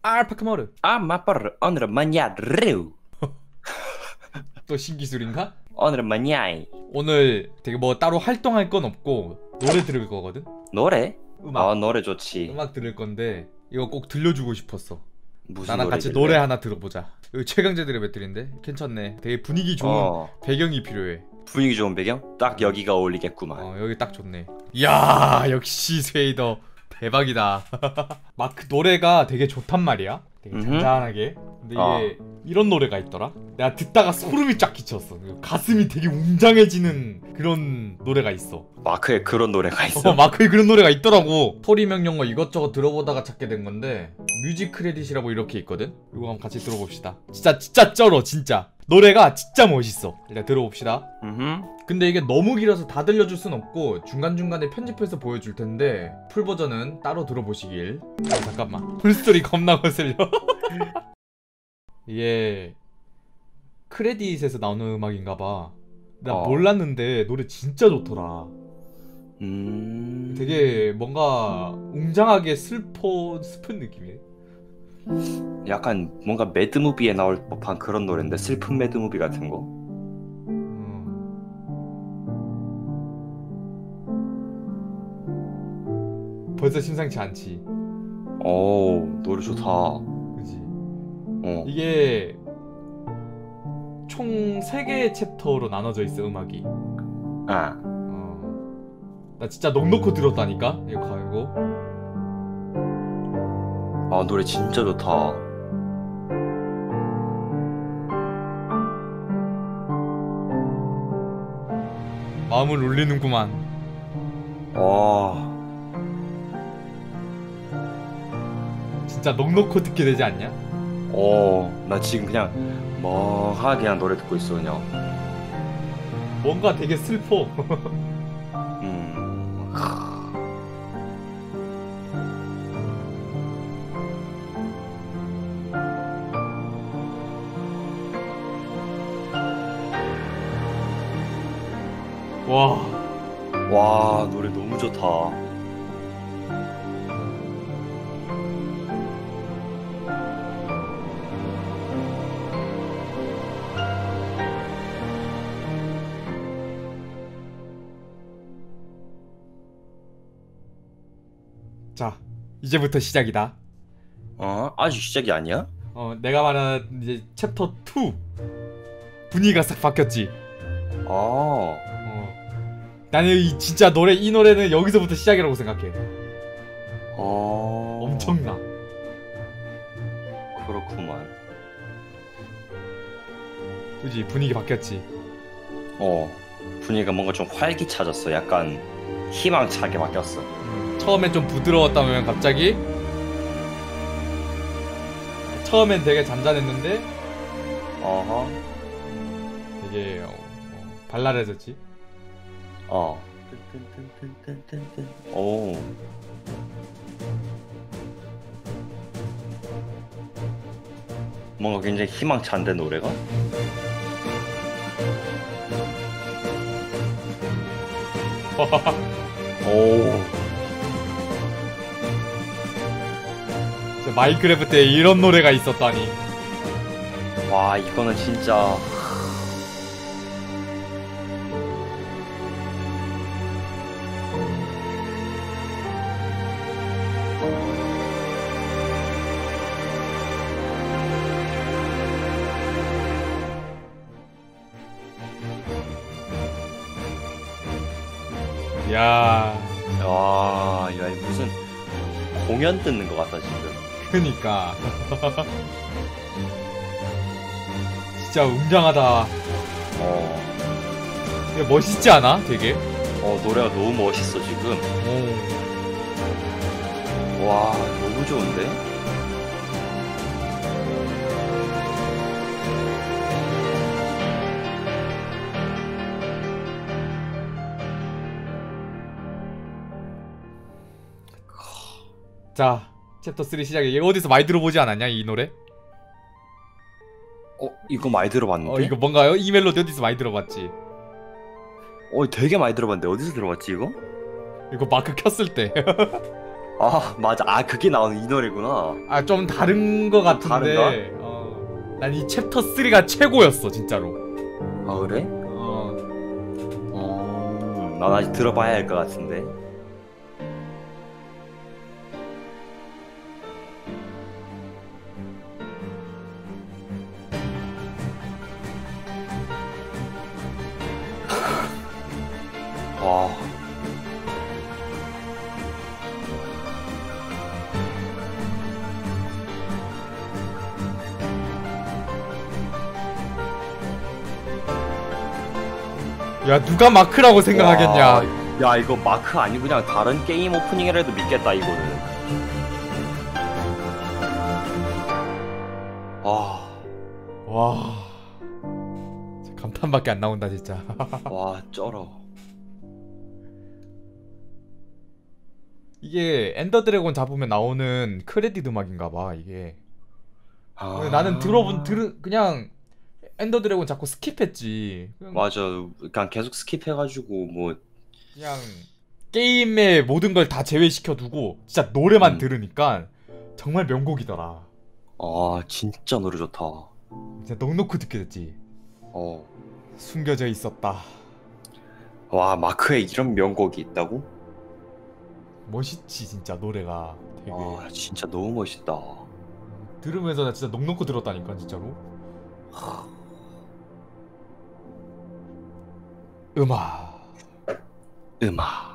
알파카모르. 마빠르 오늘은 뭐냐르. 또 신기술인가? 오늘은 뭐냐이. 오늘 되게 뭐 따로 활동할 건 없고 노래 들을 거거든? 노래? 음악. 노래 좋지. 음악 들을 건데 이거 꼭 들려주고 싶었어. 무슨 나랑 같이 노래길래? 노래 하나 들어보자. 여기 최강자들의 배틀인데 괜찮네. 되게 분위기 좋은 배경이 필요해. 분위기 좋은 배경? 딱 여기가 어울리겠구만. 여기 딱 좋네. 이야 역시 스웨이더 대박이다. 막 그 노래가 되게 좋단 말이야. 되게 잔잔하게. 근데 이게 이런 노래가 있더라. 내가 듣다가 소름이 쫙 끼쳤어. 가슴이 되게 웅장해지는 그런 노래가 있어. 마크에 그런 노래가 있어? 마크에 그런 노래가 있더라고. 스토리 명령어 이것저것 들어보다가 찾게 된 건데 뮤직 크레딧이라고 이렇게 있거든. 이거 한번 같이 들어봅시다. 진짜 쩔어 진짜. 노래가 진짜 멋있어. 일단 들어봅시다. 근데 이게 너무 길어서 다 들려줄 순 없고 중간중간에 편집해서 보여줄 텐데 풀 버전은 따로 들어보시길. 잠깐만. 풀스토리 겁나 거슬려. 이게 크레딧에서 나오는 음악인가봐. 나 몰랐는데 노래 진짜 좋더라. 되게 뭔가 웅장하게 슬픈 느낌이네. 약간 뭔가 매드무비에 나올 법한 그런 노래인데, 슬픈 매드무비 같은 거. 벌써 심상치 않지. 노래 좋다. 그지. 이게 총 3개의 챕터로 나눠져 있어 음악이. 나 진짜 넉넉히 들었다니까 이거 가지고. 노래 진짜 좋다. 마음을 울리는구만. 진짜 넉넉히 듣게 되지 않냐? 나 지금 그냥 멍하게 그냥 노래 듣고 있어 그냥. 뭔가 되게 슬퍼. 와 노래 너무 좋다. 자, 이제부터 시작이다. 아직 시작이 아니야? 내가 말하는 이제 챕터 2 분위기가 싹 바뀌었지. 나는 진짜 이 노래는 여기서부터 시작이라고 생각해. 엄청나. 그렇구만. 그지, 분위기 바뀌었지. 분위기가 뭔가 좀 활기차졌어. 약간 희망차게 바뀌었어. 처음엔 좀 부드러웠다면 갑자기 처음엔 되게 잔잔했는데 되게 발랄해졌지. 뭔가 굉장히 희망찬데 노래가? 마인크래프트에 이런 노래가 있었다니. 와 이거는 진짜 야, 무슨 공연 듣는 것 같다 지금. 그니까. 진짜 웅장하다. 이거 멋있지 않아? 되게. 노래가 너무 멋있어 지금. 와 너무 좋은데? 자, 챕터 3 시작해. 얘 어디서 많이 들어보지 않았냐 이 노래? 이거 많이 들어봤는데? 이거 뭔가요? 이 멜로디 어디서 많이 들어봤지? 되게 많이 들어봤는데 어디서 들어봤지 이거? 이거 마크 켰을 때. 아 맞아. 아 그게 나오는 이 노래구나. 아 좀 다른 거 같은데. 다른가? 난 이 챕터 3가 최고였어 진짜로. 아 그래? 어. 난 아직 들어봐야 할 것 같은데. 와. 야 누가 마크라고 생각하겠냐. 와, 야 이거 마크 아니고 그냥 다른 게임 오프닝이라도 믿겠다 이거는. 와, 와. 감탄밖에 안 나온다 진짜. 와 쩔어. 이게 엔더 드래곤 잡으면 나오는 크레딧 음악인가봐 이게. 아, 나는 그냥 엔더 드래곤 자꾸 스킵했지. 맞아. 그냥 계속 스킵해가지고 뭐. 그냥 게임의 모든 걸 다 제외시켜 두고 진짜 노래만 음. 들으니까 정말 명곡이더라. 아 진짜 노래 좋다. 진짜 넋 놓고 듣게 됐지. 어. 숨겨져 있었다. 와 마크에 이런 명곡이 있다고? 멋있지 진짜 노래가 되게. 아 진짜 너무 멋있다. 들으면서 나 진짜 넋 놓고 들었다니까 진짜로. 음악. 음악.